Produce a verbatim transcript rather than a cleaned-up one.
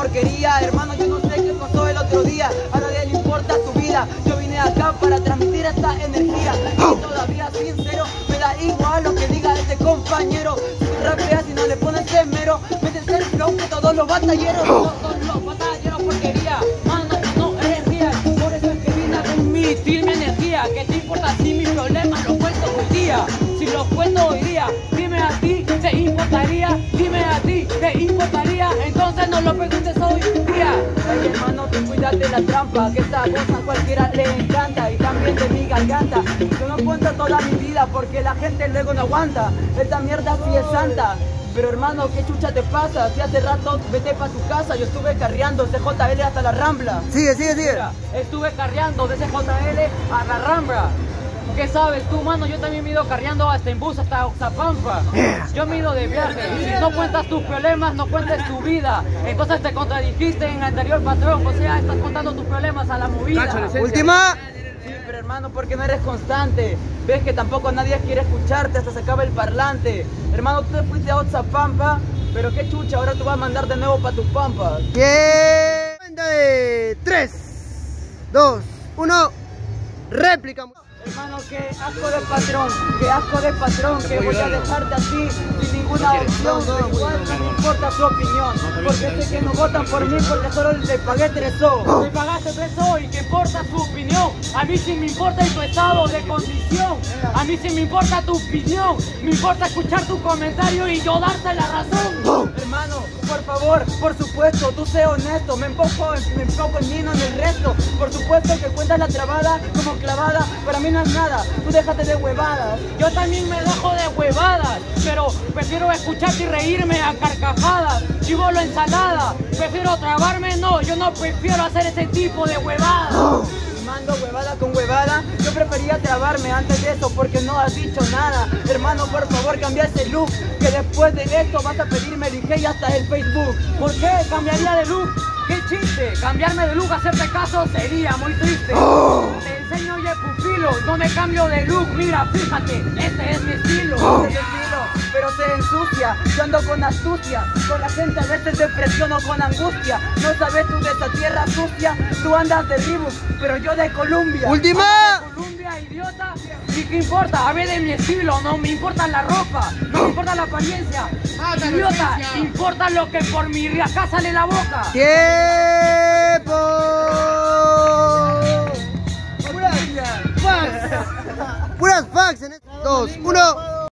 porquería. Hermano, yo no sé qué pasó el otro día. A nadie le importa tu vida. Yo vine acá para transmitir esta energía. Y todavía sincero, me da igual lo que diga este compañero. Si rapeas y no le pones esmero, métete el flow que todos los batalleros. Todos los batalleros porquería. Mano, no eres real. Por eso es que vine a transmitir mi energía. ¿Qué te importa si mis problemas los cuento hoy día? Si los cuento hoy día, dime a ti, ¿te importaría? Dime a ti, ¿te importaría? Entonces no lo preguntes hoy día. Ay, hermano, tú cuídate la trampa, que esta cosa a cualquiera le encanta. Y también de mi garganta. Yo no cuento toda mi vida porque la gente luego no aguanta. Esta mierda sí es santa. Pero hermano, ¿qué chucha te pasa? Si hace rato vete pa' tu casa. Yo estuve carreando C J L hasta la Rambla. Sigue, sigue, sigue. Mira, estuve carreando de C J L a la Rambla. ¿Qué sabes tú, mano? Yo también me he ido carreando hasta en bus, hasta Oxapampa. Yo me he ido de viaje. Si no cuentas tus problemas, no cuentes tu vida. Entonces te contradijiste en el anterior patrón. O sea, estás contando tus problemas a la movida. Última. Sí, pero hermano, ¿por qué no eres constante? Ves que tampoco nadie quiere escucharte, hasta se acaba el parlante. Hermano, tú te fuiste a Oxapampa, pero qué chucha, ahora tú vas a mandar de nuevo pa' tus pampas. ¿Qué? Cuenta de tres, dos, uno, réplica. Hermano, qué asco de patrón, qué asco de patrón, que voy a dejarte así, sin ninguna opción. Igual no me importa su opinión, porque sé que no votan por mí porque solo le pagué tres so. Le pagaste tres so y que importa su opinión. A mí sí me importa tu estado de condición. A mí sí me importa tu opinión. Me importa escuchar tu comentario y yo darte la razón. Hermano, por favor, por supuesto, tú sé honesto. Me enfoco, me enfoco en mí, no en el resto. Por supuesto que cuentas la trabada como clavada. Para mí no es nada, tú déjate de huevadas. Yo también me dejo de huevadas, pero prefiero escucharte y reírme a carcajadas. Chivo la ensalada, prefiero trabarme, no, yo no prefiero hacer ese tipo de huevadas. Mando huevada con huevada, yo prefería trabarme antes de eso porque no has dicho nada. Hermano, por favor, cambia ese look, que después de esto vas a pedirme el I G y hasta el Facebook. ¿Por qué cambiaría de look? ¡Qué chiste! Cambiarme de look, hacerte caso sería muy triste. Oh. Te enseño, oye, pupilo, no me cambio de look. Mira, fíjate, este es mi estilo. Oh. Este es mi estilo, pero se ensucia. Yo ando con astucia, con la gente a veces te presiono con angustia. No sabes tú de esta tierra sucia, tú andas de Ribus, pero yo de Colombia. ¡Última! De Colombia, idiota. ¿Y qué importa? A ver de mi estilo, no me importa la ropa, no me importa la apariencia. Idiota, importa lo que por mi acá sale la boca. ¡Tiempo! Puras facts. Puras facts en este. Dos, uno.